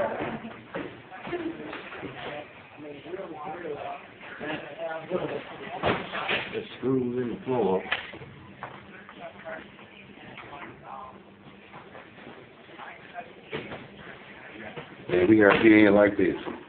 The screws in the floor. And we got to get in like this.